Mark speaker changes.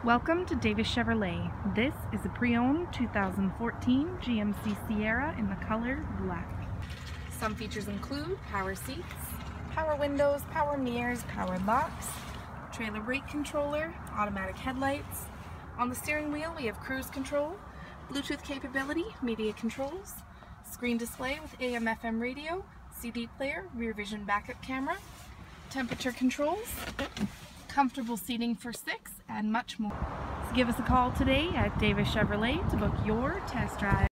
Speaker 1: Welcome to Davis Chevrolet. This is a pre-owned 2014 GMC Sierra in the color black. Some features include power seats, power windows, power mirrors, power locks, trailer brake controller, automatic headlights. On the steering wheel we have cruise control, Bluetooth capability, media controls, screen display with AM/FM radio, CD player, rear vision backup camera, temperature controls, comfortable seating for 6, and much more. So give us a call today at Davis Chevrolet to book your test drive.